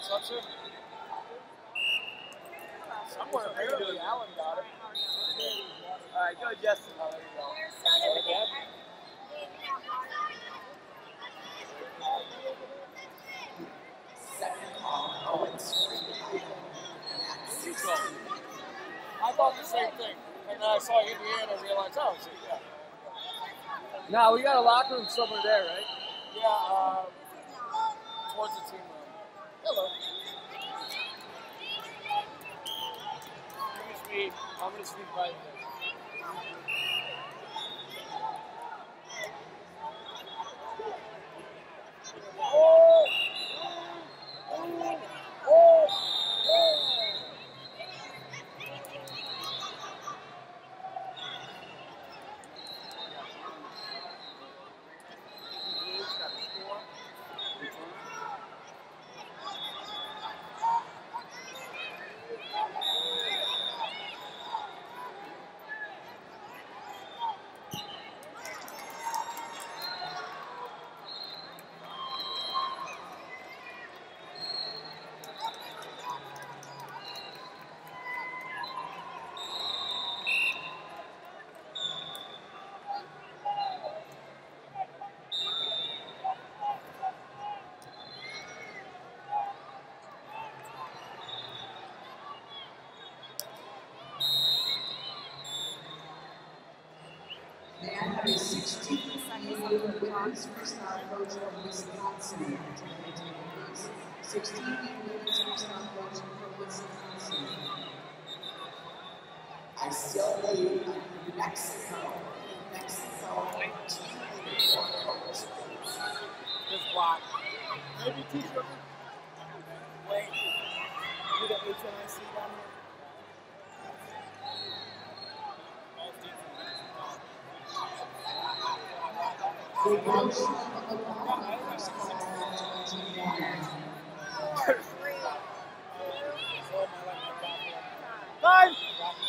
what's up, sir? Somewhere, apparently, Alan got it. All right, go, Justin. Oh, there you go. Second call, Owens. I thought the same thing. And then I saw Indiana and realized, oh, so yeah. No, we got a locker room somewhere there, right? Yeah, towards the team room. Hello. I'm going to speak by the Man having 16 women's freestyle coach from Wisconsin. 16 women's freestyle coach from Wisconsin. I still believe Mexico. Mexico. Just block. Maybe two sugar. Wait. Do the HNIC down here? Time!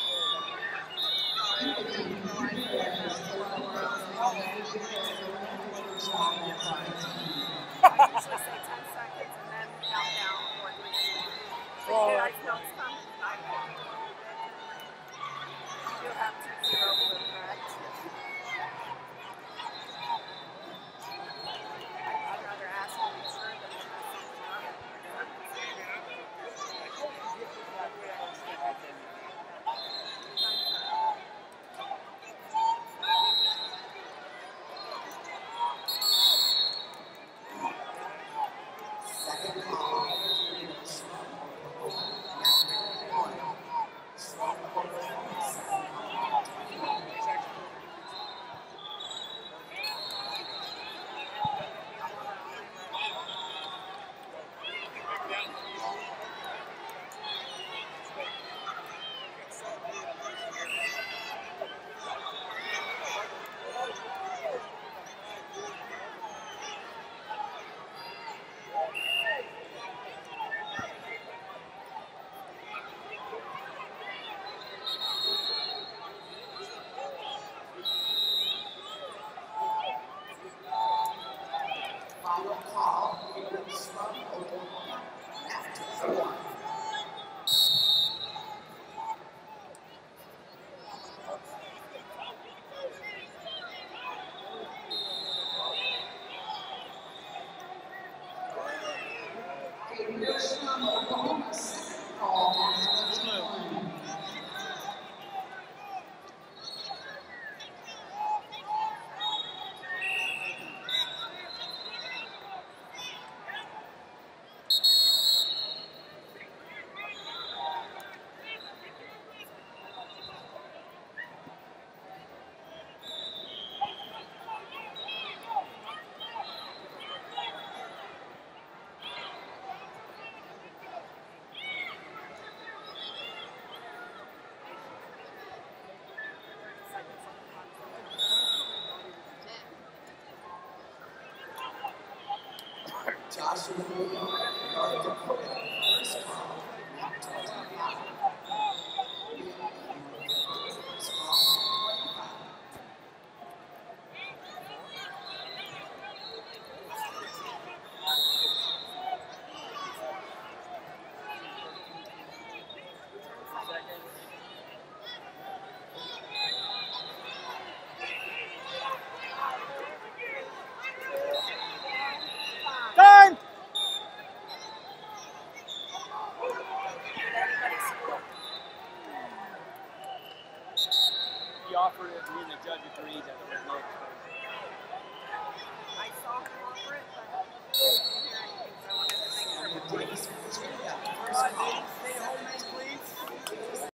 Final call is from Oklahoma. After 4. Oklahoma, second call after 1. Joshua North Dakota, first call, not 25. First call, 25. offered it, and me and the judge agreed that there was no exposure.